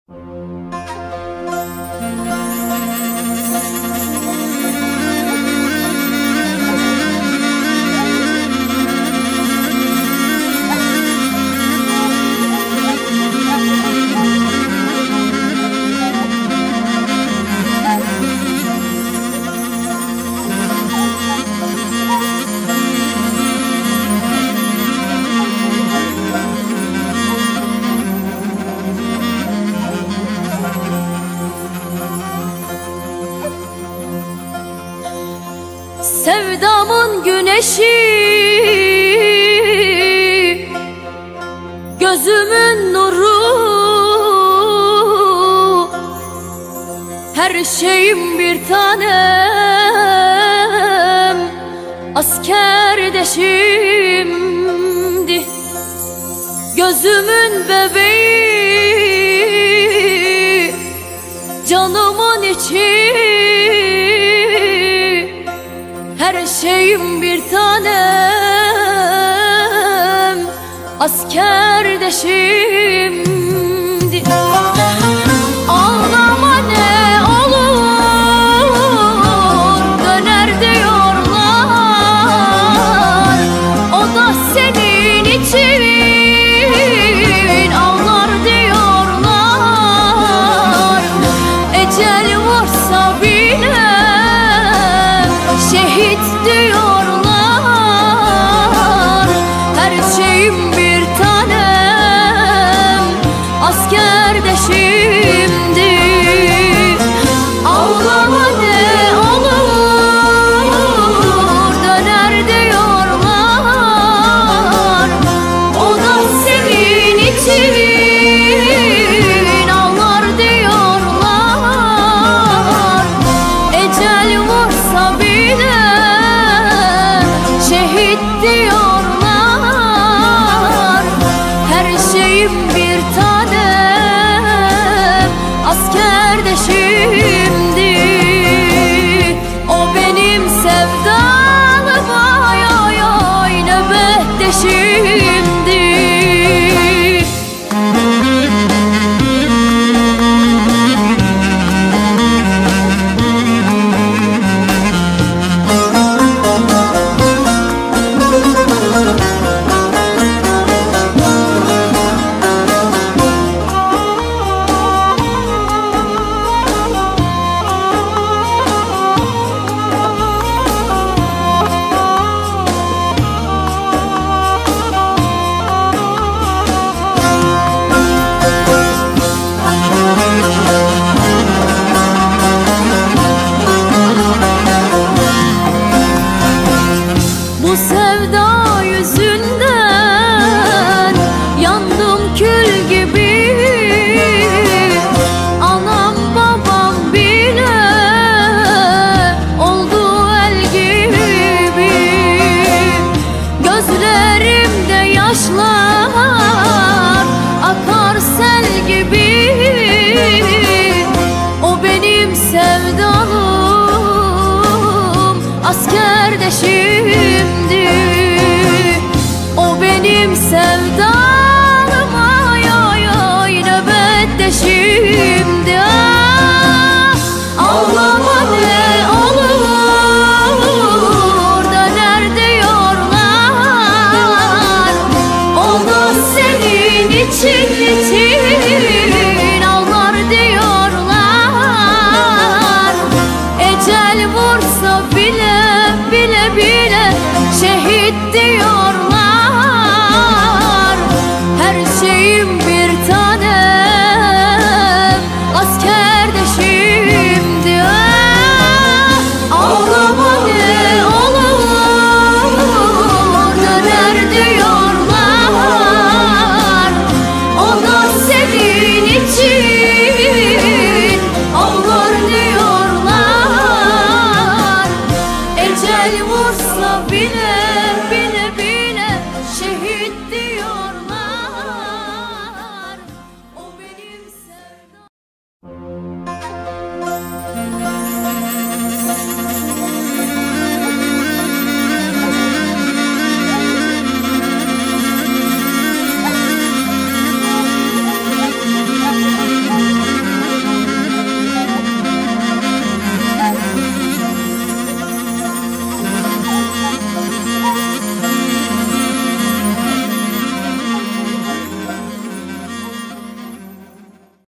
Sevdamın güneşi, gözümün nuru, her şeyim bir tanem, askerdeşimdi. Gözümün bebeği, canımın içi, her şeyim bir tanem, askerdeşimdi. Ağlama ne olur, döner diyorlar, o da senin için ağlar diyorlar. Ecel varsa bile şehit diyorlar, her şeyim bir tanem, askerdeşimdi. Ağlama ne olur, döner diyorlar, o da senin için ağlar diyorlar. Ecel varsa bile şehit diyorlar, her şeyim bir tanem, askerdeşimdi. O benim sevdalım, ay ay ay, nöbetteşimdi. Bu sevda yüzünden yandım kül gibi, anam babam bile oldu el gibi. Gözlerimde yaşlar akar sel gibi, o benim sevdalım, askerdeşimdi. O benim sevdalım, ay ay ay, nöbetteşimdi.